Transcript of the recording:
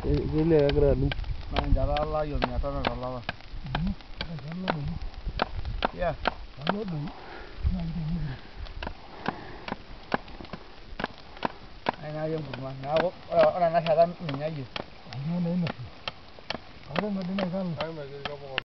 Kele kegira adung. Naa enchata alai 500 tolapa. Yeah. Ainake enkurma. Neeku ore ena shata ninye ayeu.